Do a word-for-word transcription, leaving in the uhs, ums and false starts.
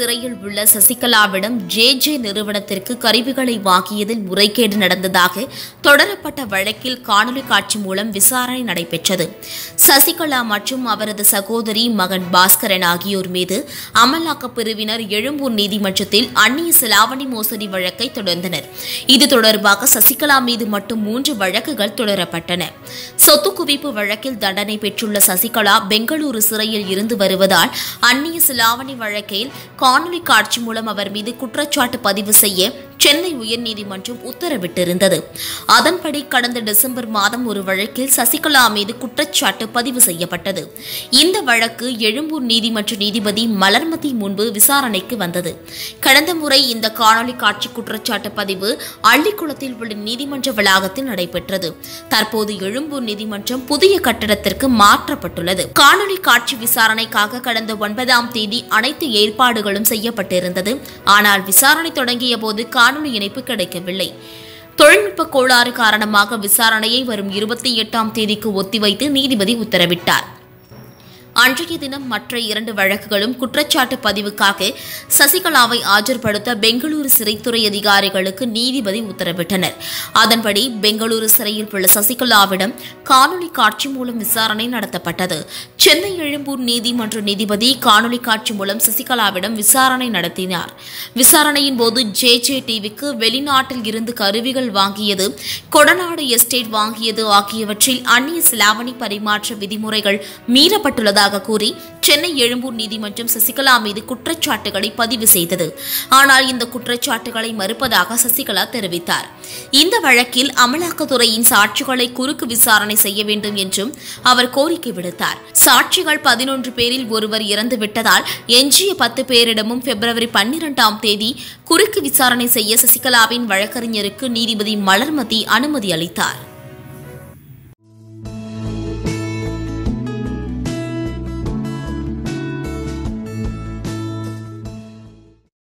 சிறையில் உள்ள சசிகலாவிடம் J J நிறுவனத்திற்கு கருவிகளை வாங்கியதில் முறைகேடு நடந்ததாக தொடரப்பட்ட வழக்கில் காணொலி காட்சி மூலம் விசாரணை நடைபெற்றது. சசிகலா மற்றும் அவரது சகோதரி மகன் பாஸ்கரன் ஆகியோர் மீது அமலாக்கப் பிரிவினர் எழும்பூர் நீதிமன்றத்தில் அந்நிய செலாவணி மோசடி வழக்கை தொடர்ந்தனர். இது தொடர்பாக சசிகலா மீது மட்டும் மூன்று வழக்குகள் தொடரப்பட்டன. சொத்து குவிப்பு வழக்கில் தண்டனை பெற்றுள்ள சசிகலா பெங்களூரு சிறையில் இருந்து வருவதால் அந்நிய செலாவணி வழக்கில் காணொலி காட்சி மூலம் அவர் மீது குற்றச்சாட்டு பதிவு செய்ய சென்னை உயர்நீதிமன்றம் உத்தரவிட்டிருந்தது. அதன்படி கடந்த டிசம்பர் மாதம் ஒரு வழக்கில் சசிகலா மீது குற்றச்சாட்டு பதிவு செய்யப்பட்டது. இந்த வழக்கு எழும்பூர் நீதிமன்ற நீதிபதி மலர்மதி முன்பு விசாரணைக்கு வந்தது. கடந்த முறை இந்த காணொலி காட்சி குற்றச்சாட்டு பதிவு அள்ளிக்குளத்தில் உள்ள நீதிமன்ற வளாகத்தில் நடைபெற்றது. தற்போது எழும்பூர் நீதிமன்றம் புதிய கட்டடத்திற்கு மாற்றப்பட்டுள்ளது. காணொலி காட்சி விசாரணைக்காக கடந்த ஒன்பதாம் தேதி அனைத்து ஏற்பாடுகளும் செய்யப்பட்டிருந்தது. ஆனால் விசாரணை தொடங்கிய போது காணொலி இணைப்பு கிடைக்கவில்லை. தொழில்நுட்ப கோளாறு காரணமாக விசாரணையை வரும் இருபத்தி எட்டாம் தேதிக்கு ஒத்திவைத்து நீதிபதி உத்தரவிட்டார். அன்றைய தினம் மற்ற இரண்டு வழக்குகளும் குற்றச்சாட்டு பதிவுக்காக சசிகலாவை ஆஜர்படுத்த பெங்களூரு சிறைத்துறை அதிகாரிகளுக்கு நீதிபதி உத்தரவிட்டனர். அதன்படி பெங்களூரு சிறையில் உள்ள சசிகலாவிடம் காணொலி காட்சி மூலம் விசாரணை நடத்தப்பட்டது. சென்னை எழும்பூர் நீதிமன்ற நீதிபதி காணொலி காட்சி மூலம் சசிகலாவிடம் விசாரணை நடத்தினார். விசாரணையின் போது ஜே ஜே டிவிக்கு வெளிநாட்டில் இருந்து கருவிகள் வாங்கியது, கொடநாடு எஸ்டேட் வாங்கியது ஆகியவற்றில் அந்நிய செலாவணி பரிமாற்ற விதிமுறைகள் மீறப்பட்டுள்ளதாக கூறி சென்னை எழும்பூர் நீதிமன்றம் சசிகலா மீது குற்றச்சாட்டுகளை பதிவு செய்தது. ஆனால் இந்த குற்றச்சாட்டுகளை மறுப்பதாக சசிகலா தெரிவித்தார். இந்த வழக்கில் அமலாக்கத்துறையின் சாட்சிகளை குறுக்கு விசாரணை செய்ய வேண்டும் என்றும் அவர் கோரிக்கை விடுத்தார். சாட்சிகள் பதினொன்று பேரில் ஒருவர் இறந்துவிட்டதால் எஞ்சிய பத்து பேரிடமும் பிப்ரவரி பன்னிரண்டாம் தேதி குறுக்கு விசாரணை செய்ய சசிகலாவின் வழக்கறிஞருக்கு நீதிபதி மலர்மதி அனுமதி அளித்தார்.